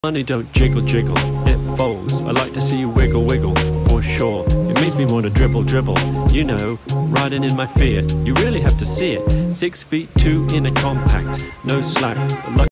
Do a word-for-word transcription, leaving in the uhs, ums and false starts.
Money don't jiggle jiggle, it folds. I like to see you wiggle wiggle, for sure. It makes me want to dribble dribble, you know, riding in my Fiat. You really have to see it. Six feet two in a compact, no slack, but like